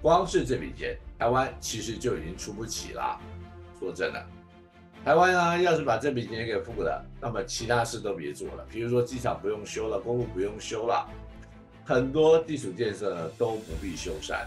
光是这笔钱，台湾其实就已经出不起啦。说真的，台湾呢，要是把这笔钱给付了，那么其他事都别做了，比如说机场不用修了，公路不用修了，很多基础建设呢都不必修缮。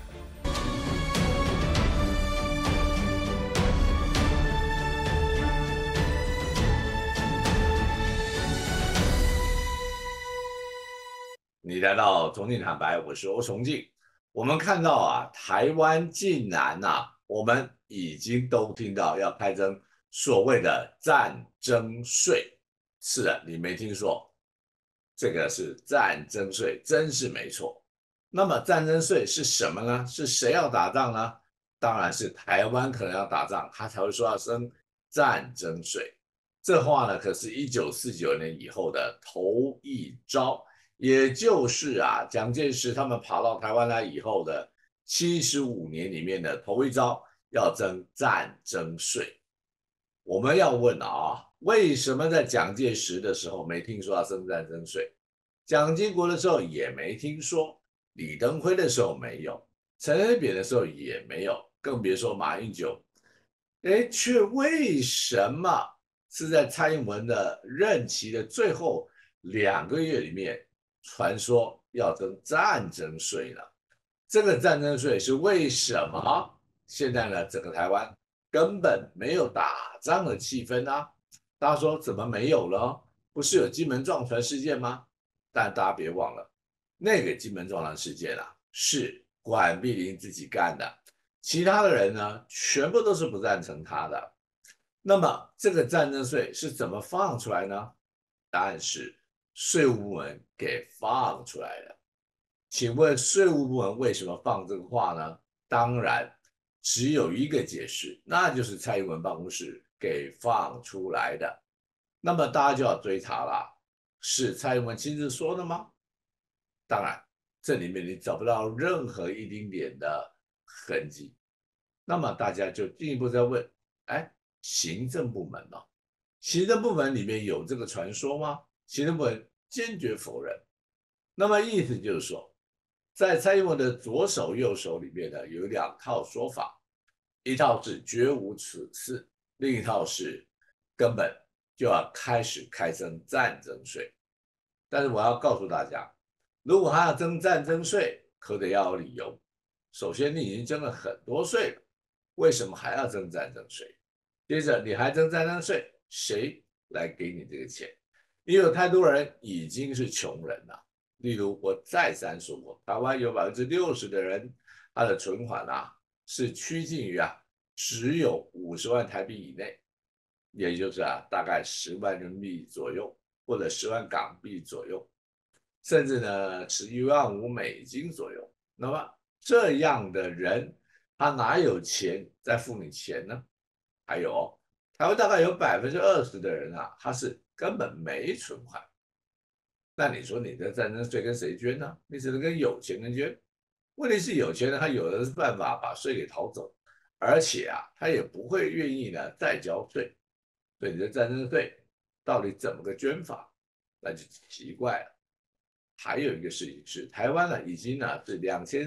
你来到重庆坦白，我是欧崇敬。我们看到啊，台湾竟然我们已经都听到要开征所谓的战争税。是的，你没听错，这个是战争税，真是没错。那么战争税是什么呢？是谁要打仗呢？当然是台湾可能要打仗，他才会说要征战争税。这话呢，可是1949年以后的头一招。也就是蒋介石他们跑到台湾来以后的75年里面的头一招，要征战争税。我们要问为什么在蒋介石的时候没听说要征战争税？蒋经国的时候也没听说，李登辉的时候没有，陈水扁的时候也没有，更别说马英九。却为什么是在蔡英文的任期的最后2个月里面？传说要征战争税了，这个战争税是为什么？现在呢，整个台湾根本没有打仗的气氛啊！大家说怎么没有了？不是有金门撞船事件吗？但大家别忘了，那个金门撞船事件是管碧林自己干的，其他的人呢，全部都是不赞成他的。那么这个战争税是怎么放出来呢？答案是税务部门给放出来了。请问税务部门为什么放这个话呢？当然只有一个解释，那就是蔡英文办公室给放出来的。那么大家就要追查了，是蔡英文亲自说的吗？当然，这里面你找不到任何一丁点的痕迹。那么大家就进一步再问，行政部门行政部门里面有这个传说吗？行政部门坚决否认。那么意思就是说，在蔡英文的左手右手里面呢，有2套说法，一套是绝无此事，另一套是根本就要开始开征战争税。但是我要告诉大家，如果他要征战争税，可得要有理由。首先，你已经征了很多税了，为什么还要征战争税？接着，你还征战争税，谁来给你这个钱？因为有太多人已经是穷人了。例如，我再三说过，台湾有60%的人，他的存款是趋近于只有50万台币以内，也就是大概10万人民币左右，或者10万港币左右，甚至呢11.5万美金左右。那么这样的人，他哪有钱再付你钱呢？还有台湾大概有20%的人他是根本没存款。那你说你的战争税跟谁捐呢？你只能跟有钱人捐。问题是有钱人他有的是办法把税给逃走，而且他也不会愿意呢再交税。所以你的战争税到底怎么个捐法？那就奇怪了。还有一个事情是，台湾已经是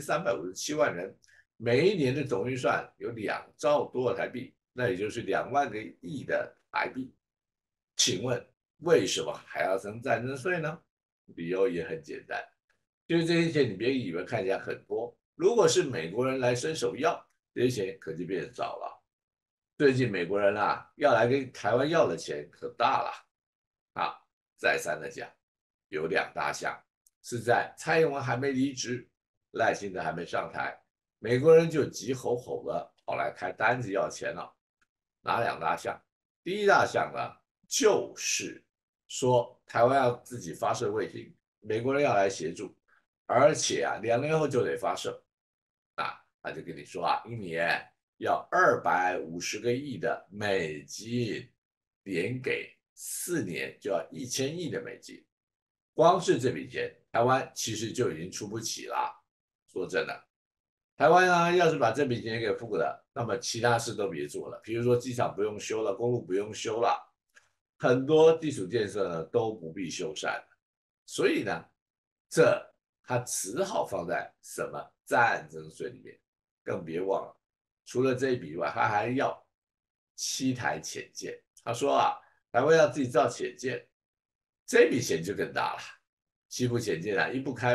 2357万人，每一年的总预算有2兆多的台币，那也就是2万个亿的台币。请问为什么还要征战争税呢？理由也很简单，就是这些钱你别以为看起来很多，如果是美国人来伸手要，这些钱可就变少了。最近美国人要来跟台湾要的钱可大了再三的讲，有2大项是在蔡英文还没离职，赖清德还没上台，美国人就急吼吼的跑来开单子要钱了。哪2大项？第一大项就是说台湾要自己发射卫星，美国人要来协助，而且2年后就得发射。他就跟你说一年要250个亿的美金，连给4年就要1000亿的美金。光是这笔钱，台湾其实就已经出不起啦。说真的，台湾要是把这笔钱给付了，那么其他事都别做了，比如说机场不用修了，公路不用修了，很多基础建设呢都不必修缮。所以呢，这它只好放在什么战争税里面。 更别忘了，除了这一笔以外，他还要7台潜舰。他说啊，台湾要自己造潜舰，这笔钱就更大了。7部潜舰啊，一部开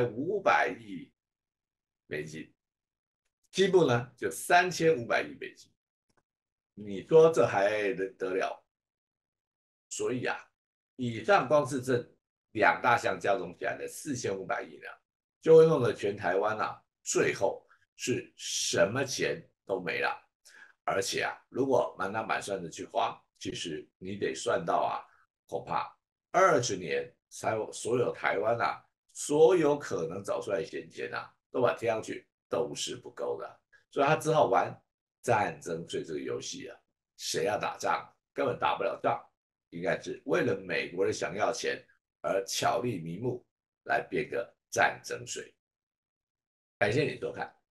500亿美金，7部呢就3500亿美金。你说这还得了？所以啊，以上光是这2大项加总起来的4500亿呢，就会弄得全台湾啊，最后是什么钱都没了。而且啊，如果满打满算的去花，其实你得算到啊，恐怕20年才有所有台湾啊，所有可能找出来的闲钱啊，都把它贴上去都是不够的。所以他只好玩战争税这个游戏啊。谁要打仗根本打不了仗，应该是为了美国人想要钱而巧立名目来编个战争税。感谢你收看。